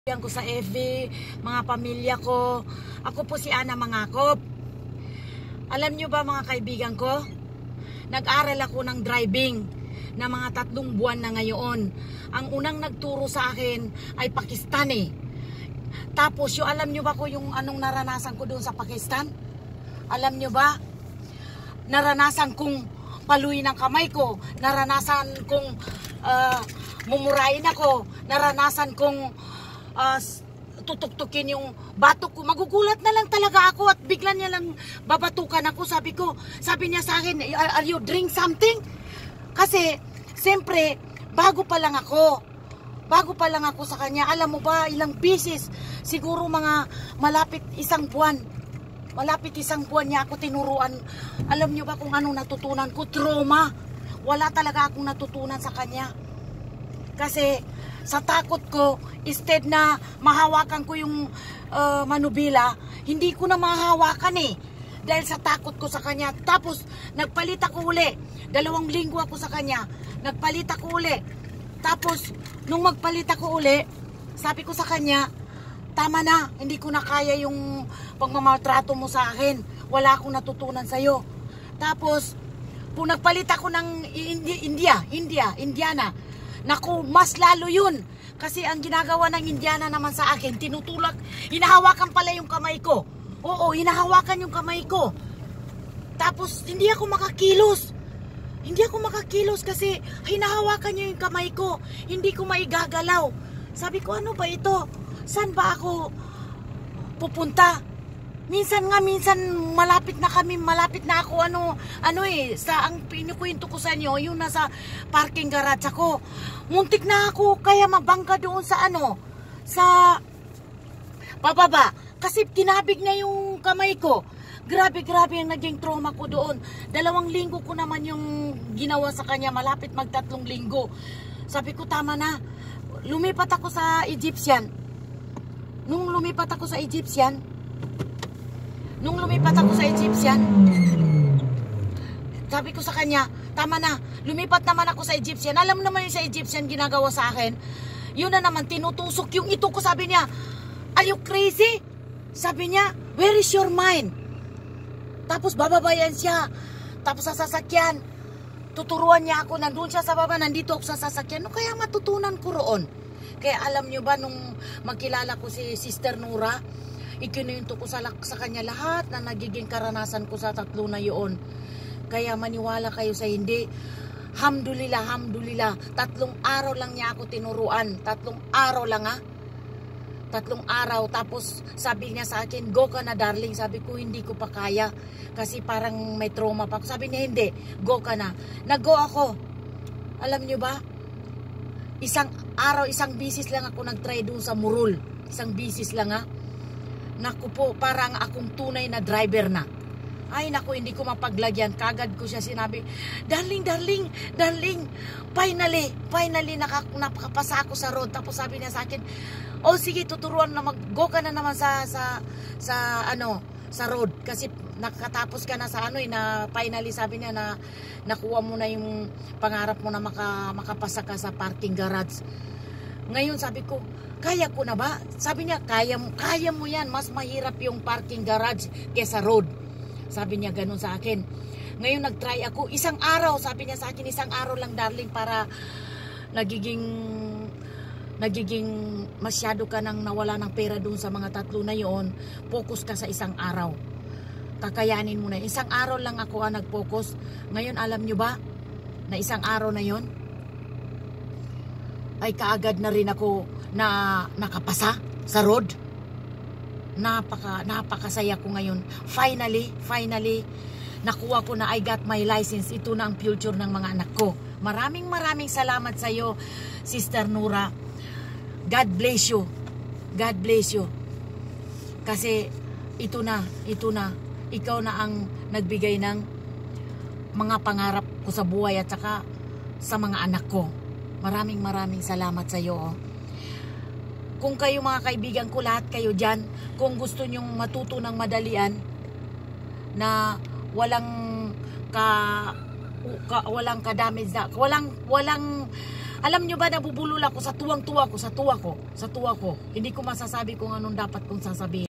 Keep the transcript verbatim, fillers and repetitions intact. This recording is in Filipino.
Yan ko sa F B, mga pamilya ko. Ako po si Ana Mangakop. Alam nyo ba mga kaibigan ko, nag-aral ako ng driving na mga tatlong buwan na ngayon. Ang unang nagturo sa akin ay Pakistani. Tapos yung alam nyo ba ko yung anong naranasan ko doon sa Pakistan? Alam nyo ba? Naranasan kong paluin ang kamay ko. Naranasan kong uh, mumurain ako. Naranasan kong Uh, tutuk-tukin yung batok ko. Magugulat na lang talaga ako at bigla niya lang babatukan ako. Sabi ko, sabi niya sa akin, are you drink something? Kasi, siyempre, bago pa lang ako. Bago pa lang ako sa kanya. Alam mo ba, ilang bisis, siguro mga malapit isang buwan. Malapit isang buwan niya ako tinuruan. Alam niyo ba kung anong natutunan ko? Trauma. Wala talaga akong natutunan sa kanya. Kasi, sa takot ko, instead na mahawakan ko yung uh, manubila, hindi ko na mahawakan eh. Dahil sa takot ko sa kanya. Tapos, nagpalit ako uli. Dalawang linggo ako sa kanya. Nagpalit ako uli. Tapos, nung magpalit ako uli, sabi ko sa kanya, tama na, hindi ko na kaya yung pagmamaltrato mo sa akin. Wala akong natutunan sa'yo. Tapos, kung nagpalit ako ng India, India, Indiana, naku, mas lalo yun. Kasi ang ginagawa ng Indiana naman sa akin, tinutulak, hinahawakan pala yung kamay ko. Oo, hinahawakan yung kamay ko. Tapos, hindi ako makakilos. Hindi ako makakilos kasi hinahawakan niya yung kamay ko. Hindi ko maigagalaw. Sabi ko, ano ba ito? Saan ba ako pupunta? Minsan nga, minsan malapit na kami, malapit na ako, ano, ano eh, sa ang pinukwento ko sa inyo, yung nasa parking garage ako. Muntik na ako, kaya mabangga doon sa ano, sa pababa. Kasi tinabig na yung kamay ko. Grabe, grabe ang naging trauma ko doon. Dalawang linggo ko naman yung ginawa sa kanya, malapit magtatlong linggo. Sabi ko, tama na. Lumipat ako sa Egyptian. Nung lumipat ako sa Egyptian, Nung lumipat ako sa Egyptian, sabi ko sa kanya, tama na, lumipat naman ako sa Egyptian. Alam naman yung sa Egyptian ginagawa sa akin. Yun na naman, tinutusok yung ito ko. Sabi niya, are you crazy? Sabi niya, where is your mind? Tapos bababayan siya. Tapos sa sasakyan, tuturuan niya ako. Nandun siya sa baba, nandito ako sa sasakyan. No, kaya matutunan ko roon. Kaya alam niyo ba, nung magkilala ko si Sister Nura, ikinuwento ko sa, sa kanya lahat na nagiging karanasan ko sa tatlo na yun. Kaya maniwala kayo sa hindi. Hamdulillah, hamdulillah. Tatlong araw lang niya ako tinuruan. Tatlong araw lang ha. Tatlong araw. Tapos sabi niya sa akin, go ka na darling. Sabi ko, hindi ko pa kaya. Kasi parang may trauma pa. Sabi niya, hindi. Go ka na. Nag-go ako. Alam niyo ba? Isang araw, isang bisis lang ako nag-try doon sa Murul. Isang bisis lang ha. Naku po, parang akong tunay na driver na. Ay naku, hindi ko mapaglagyan. Kagad ko siya sinabi, darling, darling, darling, finally, finally nakak nakapasa ako sa road. Tapos sabi niya sa akin, oh sige, tuturuan na, mag-go ka na naman sa, sa, sa, ano, sa road. Kasi nakatapos ka na sa ano, eh, na finally sabi niya na nakuha mo na yung pangarap mo na maka, makapasa ka sa parking garage. Ngayon sabi ko, kaya ko na ba? Sabi niya, kaya, kaya mo yan. Mas mahirap yung parking garage kesa road. Sabi niya ganun sa akin. Ngayon nag-try ako. Isang araw, sabi niya sa akin, isang araw lang darling para nagiging nagiging masyado ka nang nawala ng pera doon sa mga tatlo na yon. Focus ka sa isang araw. Kakayanin mo na. Isang araw lang ako ang nag-focus. Ngayon alam nyo ba na isang araw na yon ay kaagad na rin ako na nakapasa sa road. Napaka, napakasaya ko ngayon. Finally, finally, nakuha ko na I got my license. Ito na ang future ng mga anak ko. Maraming maraming salamat sa iyo, Sister Nura. God bless you. God bless you. Kasi ito na, ito na. Ikaw na ang nagbigay ng mga pangarap ko sa buhay at saka sa mga anak ko. Maraming maraming salamat sa iyo. Oh. Kung kayo mga kaibigan ko, lahat kayo dyan, kung gusto nyong matuto ng madalian na walang ka, ka walang ka-damage na, walang walang Alam nyo ba, nabubulol ako sa tuwang-tuwa ko, sa tuwa ko, sa tuwa ko. Hindi ko masasabi kung anong dapat kong sasabihin.